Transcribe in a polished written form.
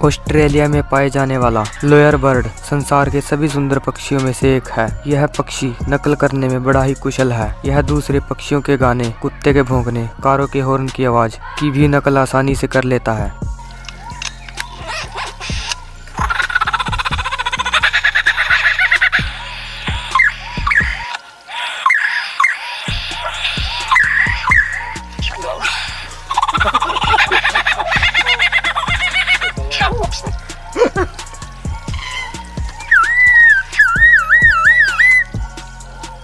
Australia में पाए जाने वाला लोयर बर्ड संसार के सभी सुंदर पक्षियों में से एक है। यह पक्षी नकल करने में बड़ा ही कुशल है। यह दूसरे पक्षियों के गाने, कुत्ते के भौंकने, कारों के हॉर्न की आवाज की भी नकल आसानी से कर लेता है।